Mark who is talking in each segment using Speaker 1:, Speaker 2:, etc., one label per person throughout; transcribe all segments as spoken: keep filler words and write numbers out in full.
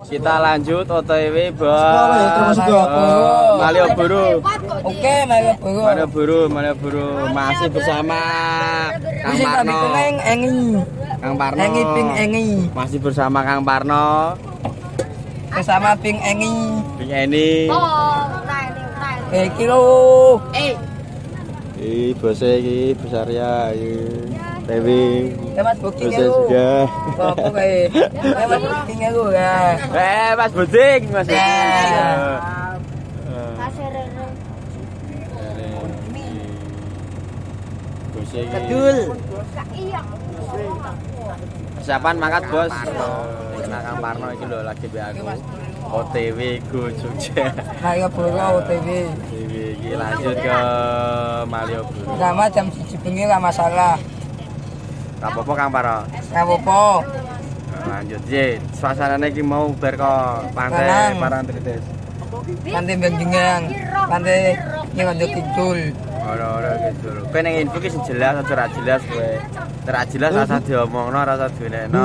Speaker 1: Kita lanjut O T W bos. Uh, Malioboro.
Speaker 2: Oke, Malioboro.
Speaker 1: Malioboro, Malioboro masih bersama Kang Parno.
Speaker 2: Engi.
Speaker 1: Kang Parno.
Speaker 2: Engi Ping Engi.
Speaker 1: Masih bersama Kang Parno.
Speaker 2: Bersama Ping Engi.
Speaker 1: Ping Eni.
Speaker 3: Oh,
Speaker 2: Eh kilo.
Speaker 3: Eh.
Speaker 1: Ih, bosnya iki besar ya. Dewi.
Speaker 2: Mas booking
Speaker 1: Bosnya juga.
Speaker 2: Apa kae? Mas booking aku ya.
Speaker 1: Eh, Mas Buding, Mas Buding.
Speaker 2: Betul.
Speaker 1: Persiapan mangkat bos. Karena Kang Parno iki lho lagi be aku. O T W go Jogja.
Speaker 2: Malioboro O T W.
Speaker 1: Iki lanjut ke Malioboro.
Speaker 2: Sama jam siji bengi ora masalah.
Speaker 1: Gak apa-apa Kang Parno.
Speaker 2: Ora apa-apa.
Speaker 1: Lanjut ye. Suasanane iki mau bar kok pantai Parangtritis.
Speaker 2: Pantai Benjengang. Pantai Nyondo Kidul.
Speaker 1: Ora-ora gitu lho. Kowe ning info ki sing jelas aja ora jelas kowe. Ora jelas rasa diomongno, rasa diwenehno.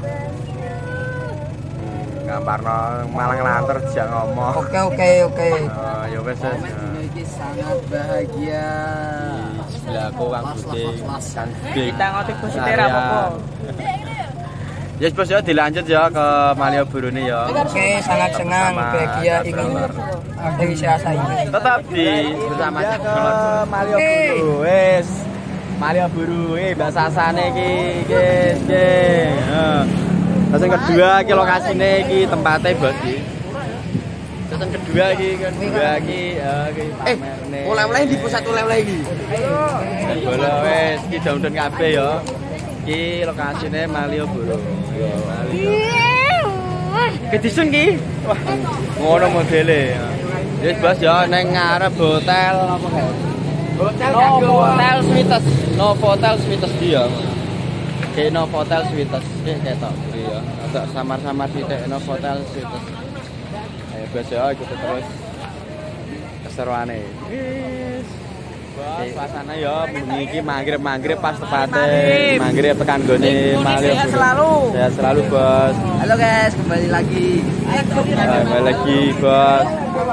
Speaker 1: Kang Parno malah ngelantur jak ngomong.
Speaker 2: Oke oke oke.
Speaker 1: Oh, ya wis wis.
Speaker 2: Ini sangat bahagia.
Speaker 1: Sebelahku Kang Buding, Kang Buding.
Speaker 2: Kita ngotik positif apa-apa.
Speaker 1: Ya bos ya dilanjut ya ke Malioboro ini ya.
Speaker 2: Oke, sangat senang, bahagia ingin dari saya ini.
Speaker 1: Tetap di bersama ke Malioboro. Wes. Malioboro eh bahasa asane iki, guys, nggih. Heeh. Terus yang kedua iki lokasine iki tempatnya bos iki. Terus yang kedua iki kan kedua iki eh oleh-oleh di pusat oleh-oleh iki. Ayo. Bola wes iki daun-daun kabeh ya. Iki lokasine Malioboro. Ya, Malioboro. Ke disun ki. Wah, ngono modele. Wis bos ya ning ngarep hotel apa kae? Hotel Novotel Suites. Novotel Suites dia. Kayak Novotel Suites. Eh ketok iya. Agak samar-samar sithik Novotel Suites. Ayo bos ya ikuti terus keseruane. Wis. Bos, suasana ya bengi iki maghrib-maghrib pas tepate maghrib tekan gone Malioboro. Sehat
Speaker 2: selalu.
Speaker 1: Sehat selalu, Bos.
Speaker 2: Halo guys, kembali lagi.
Speaker 1: Kembali lagi, Bos.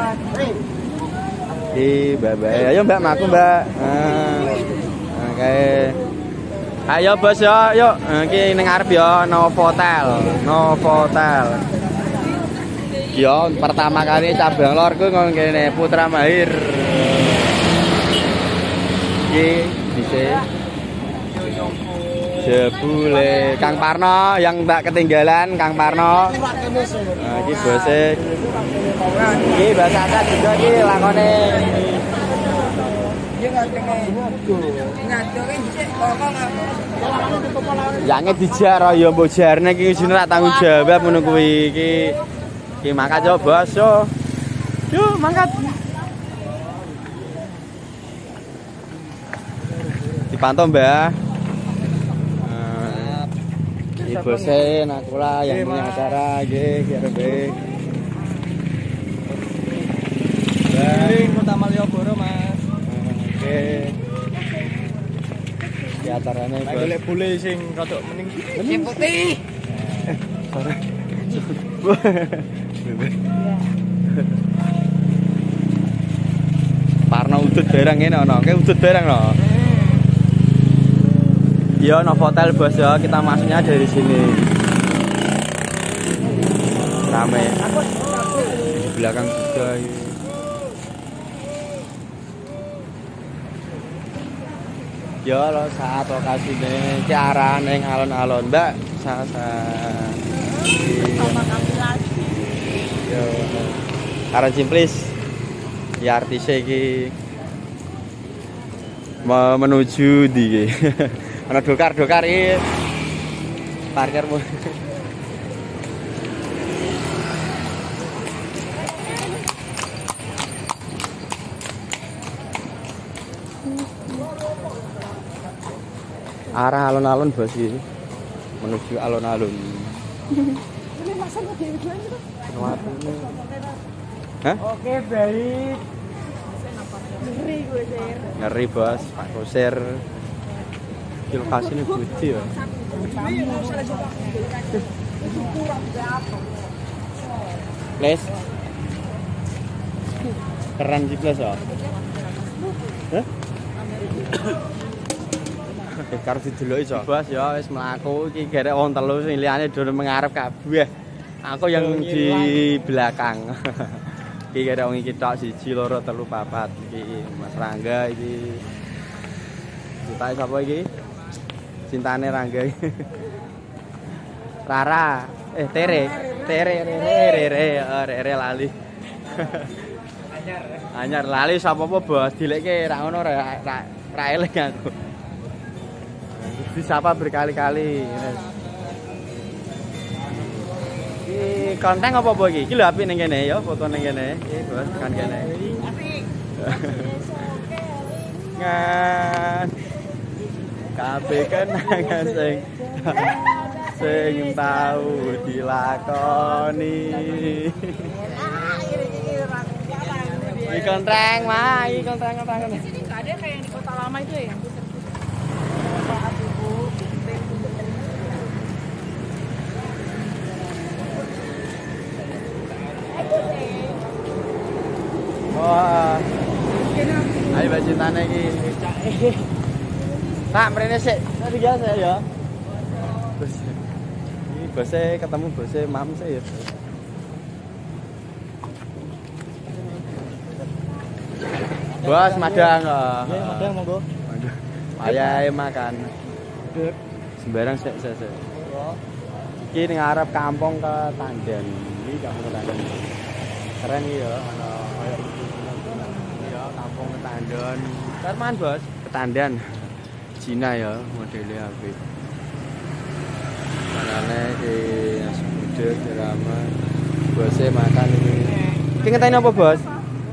Speaker 1: Di bye-bye. Ayo Mbak, maku Mbak. Nah, oke. Ayo Bos ya, yuk. Iki ning ngarep ya Novotel. Novotel. Yo pertama kali cabang lor ku ngene kene Putra Mahir. Iki dhisik. Jebule Kang Parno yang tak ketinggalan Kang Parno. Nah, iki bose. Iki bahasa Adat juga iki lakone. Yange dijar ya mbok jarne iki isine tak tanggung jawab ngono kuwi iki. Iki mangkat yo bos yo. Yo mangkat. Dipantau Mbah. Nah, iki bose Nakula yang punya acara nggih K R B.
Speaker 2: Dari Kota Malioboro, Mas.
Speaker 1: Oke. Di acaranya
Speaker 2: Nek golek bule sing rodok mending sing putih.
Speaker 1: Sorry. Parno udut barang ngene ana, kayak udut barang lho. Ya Novotel bos ya, kita masuknya dari sini. Rame. Di belakang juga. Ya lo saat lokasi nih, ke arah neng alon-alon Mbak, sasa. Yo, arah Cimplis, ya artisnya ki mau menuju di, mana dokar dokar ini, parkirmu. Arah alun-alun bos ini menuju alun-alun. Hah?
Speaker 2: Oke, baik.
Speaker 3: Ngeri gue Sir.
Speaker 1: Ngeri bos, Pak Kosir. Lokasinya gede ya. Ples. Keren sih Ples ya. Hah? Karo dideloki so. Bos ya wis mlaku iki garek wong telu sing liyane do mengarep kabeh. Aku yang di belakang. Iki garek wong iki tok siji loro telu papat iki Mas Rangga iki. Cintane sapa iki? Cintane Rangga iki. Rara, eh Tere, Tere, Tere, Tere, Tere lali. Anyar, anyar lali sapa apa bos? Dilekke ra ngono ra ra eling aku. Disapa berkali-kali. Iki konten apa apa iki? Iki lho apik ning kene ya, foto ning kene. Iki bos kan kene. Apik. Ngan. Kabeh kenangan sing sing tau dilakoni. Iki konten mah, iki konten-konten.
Speaker 3: Di sini nggak ada kayak yang di kota lama itu ya yang
Speaker 1: wah. Ayo bacintane iki. Tak mrene sik, tadi biasa ya. Bos. Ini bose ketemu bose mam sih ya. Bos madang kok. Iya, madang monggo. Ayahe makan. Sembarang sik sik sik. Iki ning arep kampung ke Tandan. Iki kampung ke Tandan. Keren iki ya, ana koyo ya kampung ke Tandan. Karman, Bos. Ke Tandan. Cina ya modelnya apik. Manane iki nasi budek drama. Bose makan ini. Iki ngenteni apa, Bos?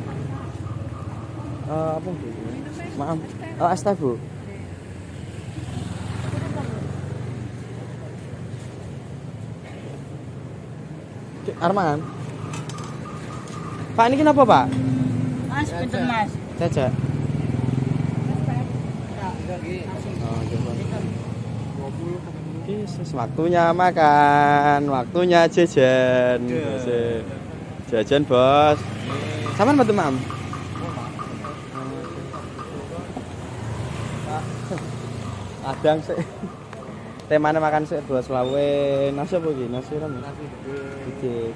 Speaker 1: Eh apa Bu? Maaf. Oh, asta, Bu. Arman. Pak ini kenapa, Pak?
Speaker 3: Mas, pinten Mas.
Speaker 1: Caca. Waktunya makan, waktunya jajan. Jajan, Bos. Saman betul, Mam? Adang sih. Temane makan sih, Bos. Lawe nasi apa iki? Nasi ram. Nasi gede.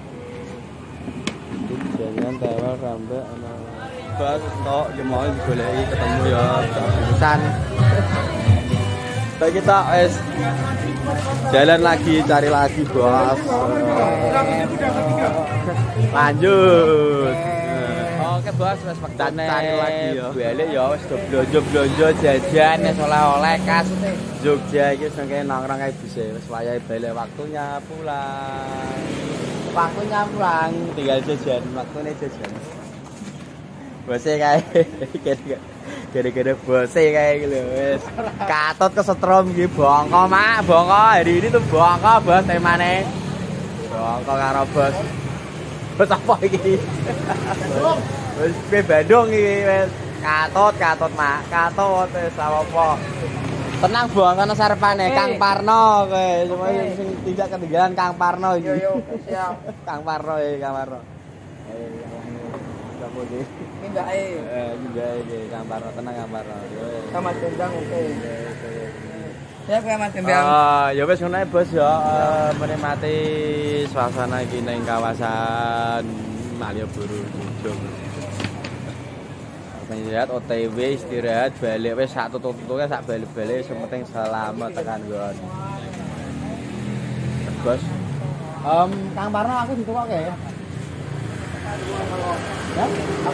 Speaker 1: Jangan tewel rambak ana. Bos tok yo mau digoleki ketemu ya pisan. Baik kita es jalan lagi cari lagi Bos. Lanjut. Oke Bos, wis wektane cari lagi ya. Balik ya wis do blonjo-blonjo jajan wis oleh-oleh khas Jogja iki sing nongkrong kae bisa wis wayahe balik waktunya pulang. Waktunya pulang tinggal jajan, waktune jajan. Bose kae gara-gara bose kae iki lho wis katut kesetrum iki bongko mak bongko hari ini tuh bongko Bos temane bongko karo Bos Bos apa iki wis pe Bandung iki wis katut katut mak katut wis apa tenang bongko nang sarepane Kang Parno kowe cuma sing tidak ketinggalan Kang Parno iki yo siap Kang Parno iki Kang Parno Ini enggak eh. Eh, enggak iki Kang Parno tenang Kang Parno. Sama Dendang oke. Siap ya Mas Dendang. Ah, ya wis ngono Bos ya menikmati suasana iki ning kawasan Malioboro Jogja. Istirahat O T W istirahat balik wis sak tutuk-tutuke sak balik-balik sing penting selamat tekan nggon. Bos. Em Kang Parno aku ditukoke ya. Ya?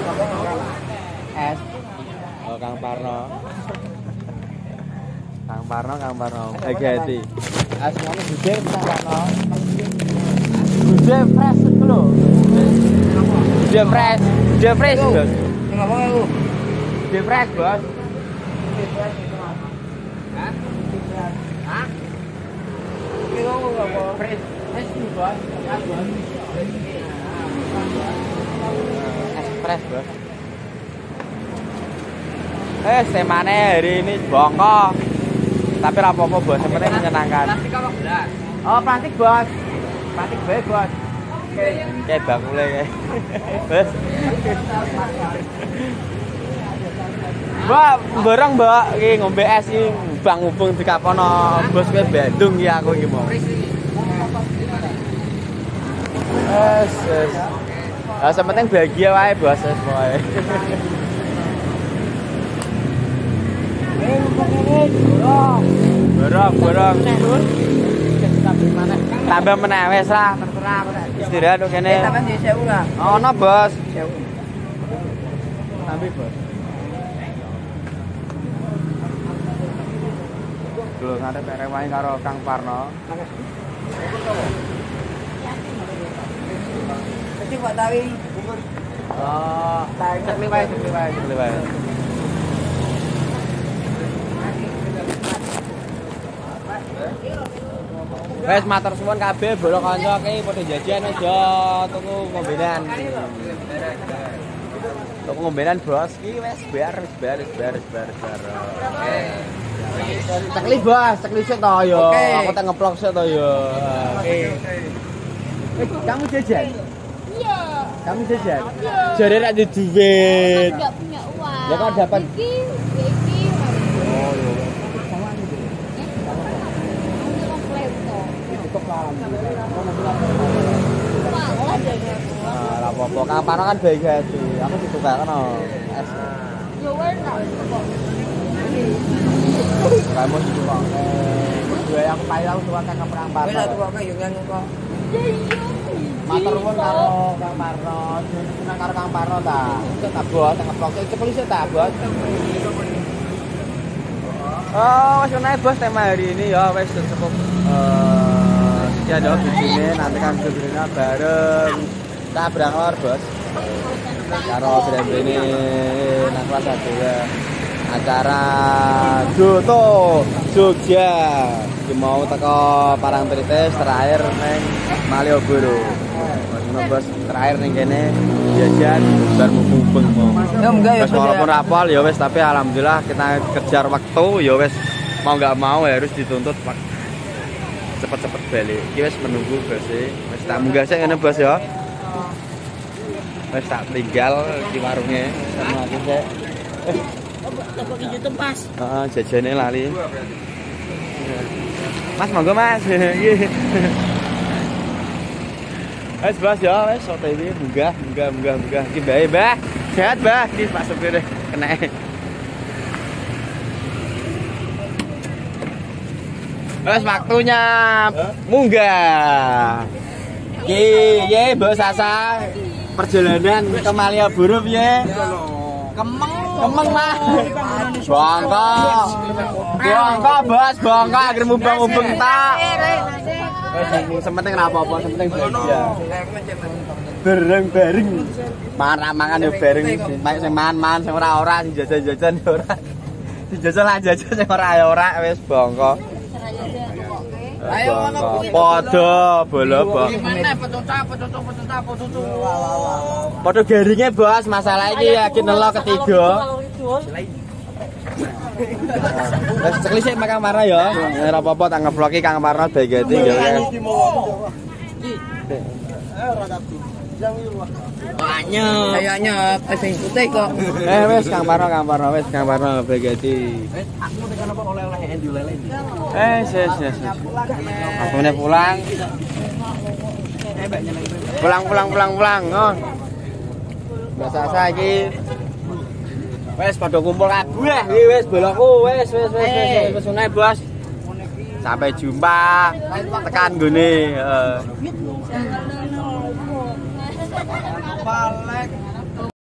Speaker 1: Es. Oh, Kang Parno. Kang Parno, Kang Parno. Hati-hati. Es ngono gede Kang Parno. Gede fresh lho. Gede fresh. Gede fresh, Bos.
Speaker 2: Sing ngomong aku.
Speaker 1: Gede fresh, Bos. Gede fresh itu, Mas. Hah? Hah? Iki ngomong apa? Fresh. Fresh, Bos. Express Bos. Eh, temane hari ini bongko. Tapi ra apa-apa Bos, yang penting menyenangkan. Plastik apa gelas? Oh, plastik Bos. Plastik bae Bos. Kayak bakule kayak. Wes. Mbak, bareng Mbak, iki ngombe es iki bang hubung dikapono bos kowe Bandung iki aku iki mau. Yes, yes. Lah sementing bahagia wae bos es wae. Borong, borong. Tambah meneh wis lah, terserah istirahat kene.
Speaker 2: Sampeyan di sewu lah.
Speaker 1: Ono, Bos.
Speaker 2: Sewu.
Speaker 1: Tambah, Bos. Lho, ngarep arek wae karo Kang Parno.
Speaker 2: Mesti Pak Tawi.
Speaker 1: Oh, cekli wae, cekli wae, cekli wae. Wes matur suwun kabeh bolo kanca iki padha jajan aja tuku ngombenan. Tuku ngombenan Bos iki wes bar wis bar wis bar wis bar bar. Oke. Cekli Bos, cekli sik to ya. Aku tak ngeplok sik to ya. Oke. Eh, kamu jajan?
Speaker 3: Iya.
Speaker 1: Kamu jajan?
Speaker 3: Iya.
Speaker 1: Jare ra duwe duit.
Speaker 3: Enggak punya uang.
Speaker 1: Ya kok dapat
Speaker 3: Iki, iki.
Speaker 1: oh yo. Nah, lah apa-apa. Kang Parno kan baik hati. Aku ditukakno es.
Speaker 3: Yo warna.
Speaker 1: Kamu ditukak. Dua yang payah aku tukak Kang Parno.
Speaker 2: Kowe lah tuwa kok yo nganu kok.
Speaker 1: Matur nuwun karo Kang Parno. Seneng karo Kang Parno ta. Sik ta bos, teng vlog iki cepet sik ta bos. Oh, wis nae bos tema hari ini ya wis cukup eh sekian ya begini nanti kan sebenarnya bareng kita berangkat bos karo brand ini nang kelas satu ya acara Joto Jogja ki mau teko Parangtritis terakhir neng Malioboro bos terakhir ning kene jajan bar mubeng
Speaker 2: Ya enggak ya.
Speaker 1: walaupun rapal ya wes tapi alhamdulillah kita kejar waktu ya wes mau nggak mau harus dituntut cepet-cepet balik. Iki wis menunggu bos e. Wis tak munggah sik ngene bos ya. Wis tak tinggal di warungnya sama aku sik.
Speaker 3: Toko ki YouTube Mas.
Speaker 1: Heeh, jajane lali. Mas monggo Mas. Nggih. Wis bos ya, wis O T W munggah, munggah, munggah, munggah. Iki bae, Mbah. Sehat, Mbah. Iki Pak Supir kena. Wes waktunya munggah. Ki, ye Mbok Sasa. Perjalanan ke Malioboro piye? Kemeng. Kemeng mah. Bongko. Bongko, Bos, bongko akhir mubeng-mubeng ta. Wes sementing ora apa-apa, sementing bahagia. Bareng-bareng. Mangan-mangan yo bareng. Sing mangan-mangan sing ora-ora, sing jajan-jajan yo ora. Sing jajan lan jajan sing ora ya ora wis bongko.
Speaker 2: Ayo ngono kuwi.
Speaker 1: Padha bola, Bos.
Speaker 2: Gimana petuta petuta petuta petuta.
Speaker 1: Padha garinge, Bos. Masalah iki yakin nelo ketiga. Wes cekli sik Kang Parno ya. Ora apa-apa tak ngevlogi Kang Parno bageti ya. Banyak.
Speaker 2: Kayaknya sing putih kok.
Speaker 1: Eh wes Kang Parno, Kang Parno wes Kang Parno bageti.
Speaker 2: Aku tekan apa oleh-oleh endi lele.
Speaker 1: Eh, yes, yes, yes. Aku nih pulang. Pulang, pulang, pulang, pulang. Oh. Biasa lagi. Wes pada kumpul kabeh. Wes bolaku, wes, wes, wes, wes, wes, sunai bos. Sampai jumpa. Tekan gini. Balik.